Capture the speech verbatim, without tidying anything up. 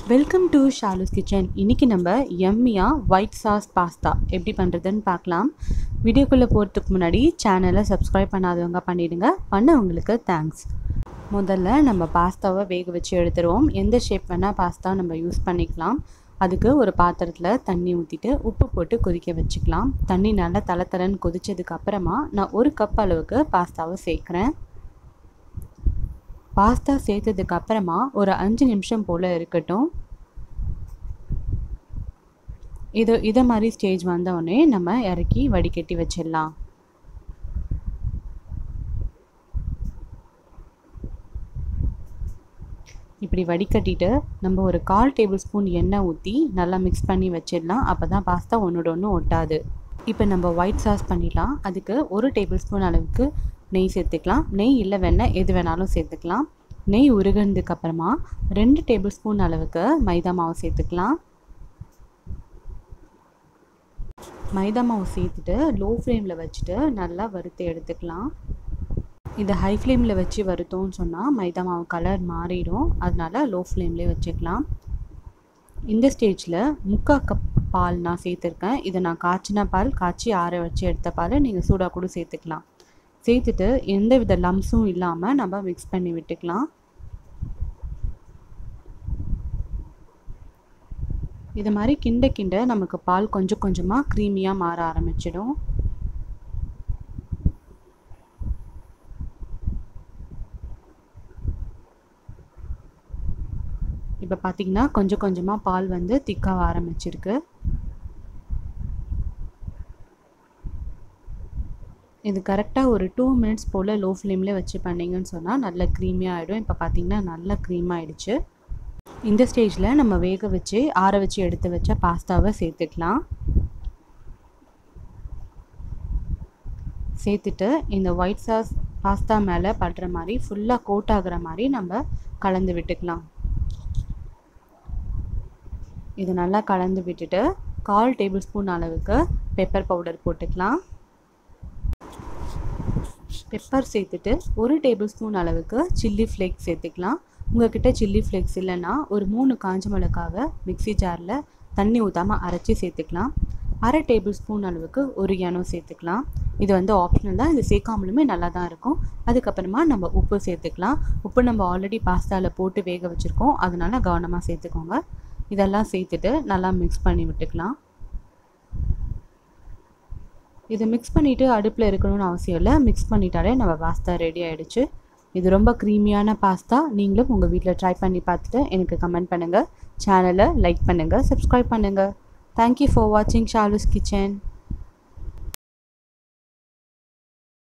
Welcome to Shalu's kitchen. இன்றைக்கி நம்ம எம்மியாக white sauce pasta எப்படி பண்ணுறதுன்னு பார்க்கலாம். வீடியோக்குள்ளே போகிறதுக்கு முன்னாடி சேனலை சப்ஸ்கிரைப் பண்ணாதவங்க பண்ணிவிடுங்க, பண்ணவங்களுக்கு தேங்க்ஸ். முதல்ல நம்ம பாஸ்தாவை வேக வச்சு எடுத்துருவோம். எந்த ஷேப் வேணால் பாஸ்தா நம்ம யூஸ் பண்ணிக்கலாம். அதுக்கு ஒரு பாத்திரத்தில் தண்ணி ஊற்றிட்டு உப்பு போட்டு கொதிக்க வச்சுக்கலாம். தண்ணி நல்லா தலை தலைன்னு கொதித்ததுக்கு அப்புறமா நான் ஒரு கப் அளவுக்கு பாஸ்தாவை சேர்க்குறேன். பாஸ்தா சேர்த்ததுக்கு அப்புறமா ஒரு அஞ்சு நிமிஷம் போல் இருக்கட்டும். இது இதை மாதிரி ஸ்டேஜ் வந்தோடனே நம்ம இறக்கி வடிகட்டி வச்சிடலாம். இப்படி வடிகட்டிட்டு நம்ம ஒரு கால் டேபிள் ஸ்பூன் எண்ணெய் ஊற்றி நல்லா மிக்ஸ் பண்ணி வச்சிடலாம். அப்போ தான் பாஸ்தா ஒன்றோட ஒன்று ஒட்டாது. இப்போ நம்ம ஒயிட் சாஸ் பண்ணிடலாம். அதுக்கு ஒரு டேபிள் ஸ்பூன் அளவுக்கு நெய் சேர்த்துக்கலாம். நெய் இல்லை வெண்ணெய் எது வேணாலும் சேர்த்துக்கலாம். நெய் உருகினதுக்கு அப்புறமா ரெண்டு டேபிள் ஸ்பூன் அளவுக்கு மைதா மாவு சேர்த்துக்கலாம். மைதா மாவு சேர்த்துட்டு லோ ஃப்ளேமில் வச்சுட்டு நல்லா வறுத்து எடுத்துக்கலாம். இதை ஹை ஃப்ளேமில் வச்சு வறுத்தோன்னு சொன்னால் மைதா மாவு கலர் மாறிடும். அதனால லோ ஃப்ளேம்லேயே வச்சுக்கலாம். இந்த ஸ்டேஜில் முக்கால் கப் பால் நான் சேர்த்துருக்கேன். இதை நான் காய்ச்சின பால், காய்ச்சி ஆற வச்சு எடுத்த பால் நீங்கள் சூடாக கூட சேர்த்துக்கலாம். சேர்த்துட்டு எந்த வித லம்ஸும் இல்லாமல் நம்ம மிக்ஸ் பண்ணி விட்டுக்கலாம். இது மாதிரி கிண்ட கிண்ட நமக்கு பால் கொஞ்சம் கொஞ்சமாக க்ரீமியாக மாற ஆரம்பிச்சிடும். இப்போ பார்த்தீங்கன்னா கொஞ்சம் கொஞ்சமாக பால் வந்து திக்காக ஆரம்பிச்சிருக்கு. இது கரெக்டாக ஒரு டூ மினிட்ஸ் போல் லோ ஃப்ளேமில் வச்சு பண்ணிங்கன்னு சொன்னால் நல்ல க்ரீமியாக ஆகிடும். இப்போ பார்த்திங்கன்னா நல்ல க்ரீம் ஆகிடுச்சு. இந்த ஸ்டேஜில் நம்ம வேக வச்சு ஆற வச்சு எடுத்து வச்ச பாஸ்தாவை சேர்த்துக்கலாம். சேர்த்துட்டு இந்த ஒயிட் சாஸ் பாஸ்தா மேலே படுற மாதிரி ஃபுல்லாக கோட் ஆகிற மாதிரி நம்ம கலந்து விட்டுக்கலாம். இது நல்லா கலந்து விட்டுட்டு கால் டேபிள் ஸ்பூன் அளவுக்கு பெப்பர் பவுடர் போட்டுக்கலாம். பெப்பர் சேர்த்துட்டு ஒரு டேபிள் ஸ்பூன் அளவுக்கு சில்லி ஃப்ளேக்ஸ் சேர்த்துக்கலாம். உங்கள்கிட்ட சில்லி ஃப்ளேக்ஸ் இல்லைன்னா ஒரு மூணு காஞ்ச மிளகாவை மிக்ஸி ஜாரில் தண்ணி ஊற்றாமல் அரைச்சி சேர்த்துக்கலாம். அரை டேபிள் ஸ்பூன் அளவுக்கு ஒரிகானோ சேர்த்துக்கலாம். இது வந்து ஆப்ஷனல் தான். இது சேர்க்காமலுமே நல்லா தான் இருக்கும். அதுக்கப்புறமா நம்ம உப்பு சேர்த்துக்கலாம். உப்பு நம்ம ஆல்ரெடி பாஸ்தாவில் போட்டு வேக வச்சுருக்கோம், அதனால கவனமாக சேர்த்துக்கோங்க. இதெல்லாம் சேர்த்துட்டு நல்லா மிக்ஸ் பண்ணி விட்டுக்கலாம். இதை மிக்ஸ் பண்ணிவிட்டு அடுப்பில் இருக்கணும்னு அவசியம் இல்லை. மிக்ஸ் பண்ணிட்டாலே நம்ம பாஸ்தா ரெடி ஆகிடுச்சு. இது ரொம்ப க்ரீமியான பாஸ்தா. நீங்களும் உங்கள் வீட்டில் ட்ரை பண்ணி பார்த்துட்டு எனக்கு கமெண்ட் பண்ணுங்கள். சேனலை லைக் பண்ணுங்கள், சப்ஸ்கிரைப் பண்ணுங்கள். தேங்க்யூ ஃபார் வாட்சிங் ஷாலூஸ் கிச்சன்.